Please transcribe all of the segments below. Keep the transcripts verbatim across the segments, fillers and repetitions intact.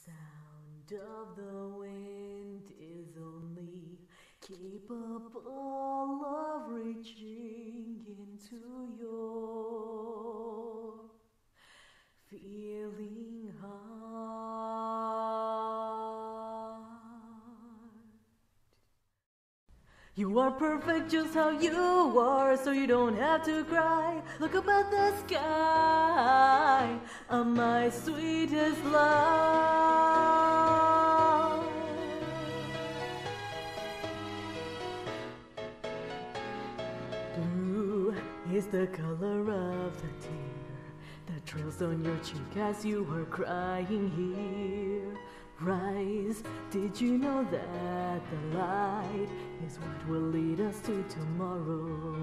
sound of the wind is only capable of reaching into your feeling heart. You are perfect just how you are, so you don't have to cry. Look up at the sky, oh, my sweetest love. Blue is the color of the tear that trails on your cheek as you are crying here. Rise, did you know that the light is what will lead us to tomorrow?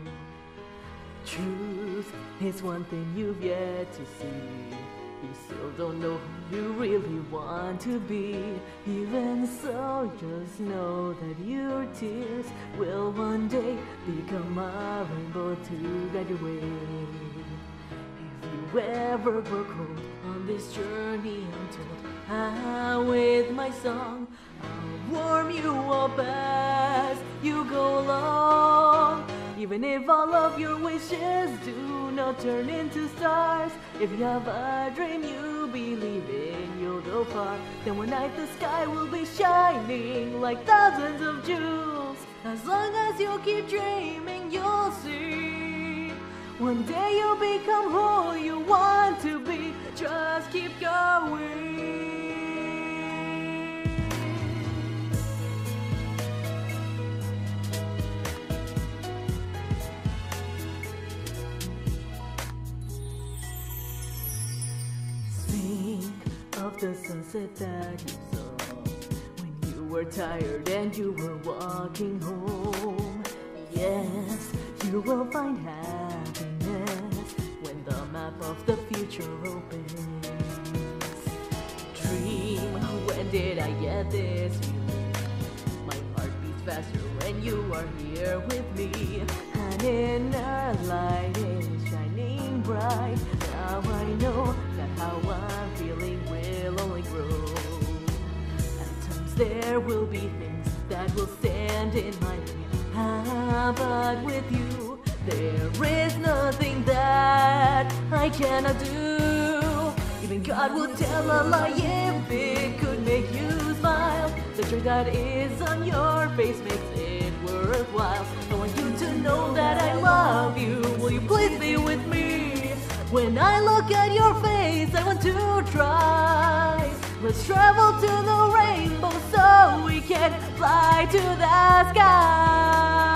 Truth is one thing you've yet to see. You still don't know who you really want to be. Even so, just know that your tears will one day become a rainbow to guide your way. If you ever grow cold on this journey untold, I, with my song, I'll warm you up as you go along. Even if all of your wishes do not turn into stars, if you have a dream you believe in, you'll go far. Then one night the sky will be shining like thousands of jewels. As long as you keep dreaming, you'll see. One day you'll become who you want to be. Just keep going. Of the sunset that you saw when you were tired and you were walking home. Yes, you will find happiness when the map of the future opens. Dream, when did I get this feeling? My heart beats faster when you are here with me. An inner light is shining bright. Now I know that how I'm feeling will only grow. At times there will be things that will stand in my way. Ah, but with you there is nothing that I cannot do. Even God would tell a lie if it could make you smile. The joy that is on your face makes it worthwhile. I want you to know that I love you. Will you please be with me? When I look at your face, I want to try. Let's travel to the rainbow so we can fly to the sky.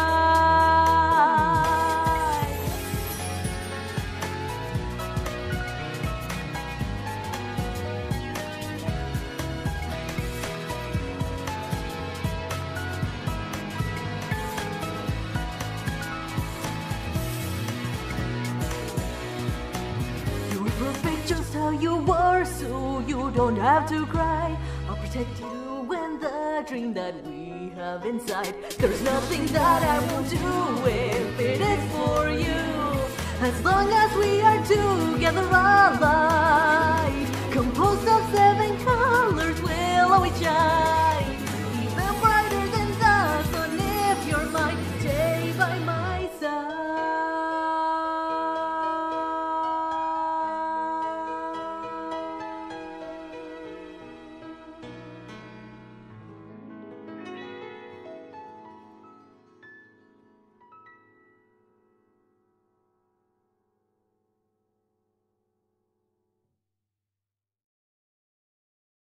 Just how you were, so you don't have to cry. I'll protect you when the dream that we have inside. There's nothing that I won't do if it is for you. As long as we are together alive.